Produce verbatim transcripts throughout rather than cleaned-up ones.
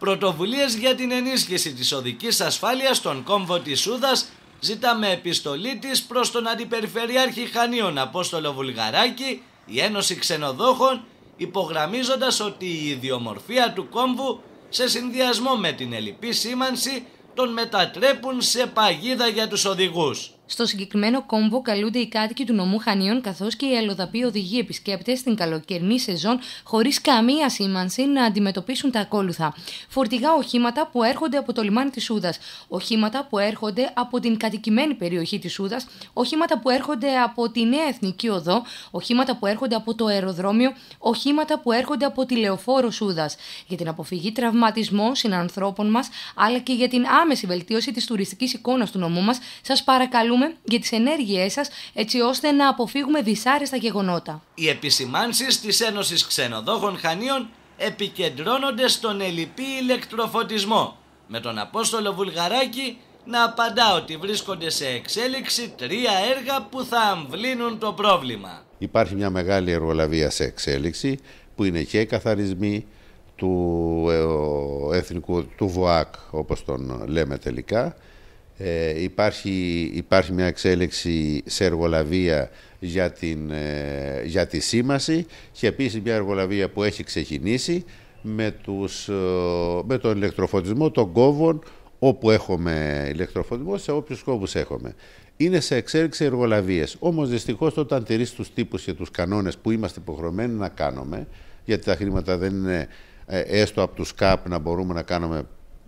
Πρωτοβουλίες για την ενίσχυση της οδικής ασφάλειας στον κόμβο της Σούδας ζητά με επιστολή της προς τον Αντιπεριφερειάρχη Χανίων Απόστολο Βουλγαράκη η Ένωση Ξενοδόχων, υπογραμμίζοντας ότι η ιδιομορφία του κόμβου σε συνδυασμό με την ελλειπή σήμανση τον μετατρέπουν σε παγίδα για τους οδηγούς. Στο συγκεκριμένο κόμβο καλούνται οι κάτοικοι του νομού Χανίων καθώς και οι αλλοδαποί οδηγοί επισκέπτες στην καλοκαιρινή σεζόν χωρίς καμία σήμανση να αντιμετωπίσουν τα ακόλουθα. Φορτηγά οχήματα που έρχονται από το λιμάνι της Σούδας, οχήματα που έρχονται από την κατοικημένη περιοχή της Σούδας, οχήματα που έρχονται από τη Νέα Εθνική Οδό, οχήματα που έρχονται από το αεροδρόμιο, οχήματα που έρχονται από τη Λεωφόρο Σούδας. Για την αποφυγή τραυματισμών συνανθρώπων μας, αλλά και για την άμεση βελτίωση της τουριστικής εικόνας του νομού μας, σας παρακαλούμε για τις ενέργειές σας, έτσι ώστε να αποφύγουμε δυσάρεστα γεγονότα. Οι επισημάνσεις της Ένωσης Ξενοδόχων Χανίων επικεντρώνονται στον ελλειπή ηλεκτροφωτισμό, με τον Απόστολο Βουλγαράκη να απαντά ότι βρίσκονται σε εξέλιξη τρία έργα που θα αμβλύνουν το πρόβλημα. Υπάρχει μια μεγάλη εργολαβία σε εξέλιξη που είναι και οι καθαρισμοί του εθνικού, του ΒΟΑΚ όπως τον λέμε τελικά. Ε, υπάρχει, υπάρχει μια εξέλιξη σε εργολαβία για, την, ε, για τη σήμαση και επίσης μια εργολαβία που έχει ξεκινήσει με, τους, ε, με τον ηλεκτροφωτισμό των κόβων όπου έχουμε ηλεκτροφωτισμό, σε όποιους κόβους έχουμε. Είναι σε εξέλιξη εργολαβίες, όμως δυστυχώς όταν τηρείς τους τύπους και τους κανόνες που είμαστε υποχρεωμένοι να κάνουμε, γιατί τα χρήματα δεν είναι ε, έστω από τους ΚΑΠ να μπορούμε να κάνουμε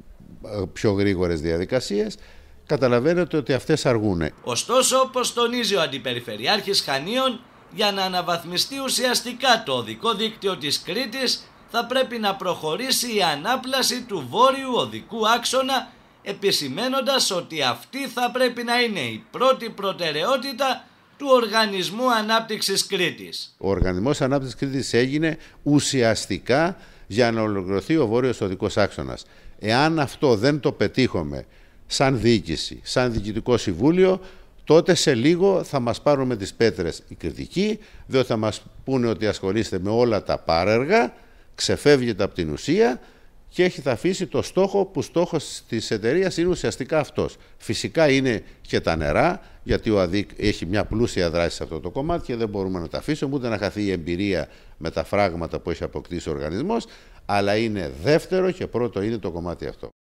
πιο γρήγορες διαδικασίες, καταλαβαίνετε ότι αυτές αργούν. Ωστόσο, όπως τονίζει ο Αντιπεριφερειάρχης Χανίων, για να αναβαθμιστεί ουσιαστικά το οδικό δίκτυο της Κρήτης θα πρέπει να προχωρήσει η ανάπλαση του βόρειου οδικού άξονα, επισημένοντας ότι αυτή θα πρέπει να είναι η πρώτη προτεραιότητα του Οργανισμού Ανάπτυξης Κρήτης. Ο Οργανισμός Ανάπτυξης Κρήτης έγινε ουσιαστικά για να ολοκληρωθεί ο βόρειος οδικός άξονας. Εάν αυτό δεν το πετύχουμε σαν διοίκηση, σαν διοικητικό συμβούλιο, τότε σε λίγο θα μας πάρουν με τις πέτρες οι κριτικοί, διότι θα μας πούνε ότι ασχολείστε με όλα τα πάραργα, ξεφεύγετε από την ουσία και έχει θα αφήσει το στόχο που στόχος της εταιρείας είναι ουσιαστικά αυτός. Φυσικά είναι και τα νερά, γιατί ο ΑΔΙΚ έχει μια πλούσια δράση σε αυτό το κομμάτι και δεν μπορούμε να τα αφήσουμε, ούτε να χαθεί η εμπειρία με τα φράγματα που έχει αποκτήσει ο οργανισμός, αλλά είναι δεύτερο και πρώτο είναι το κομμάτι αυτό.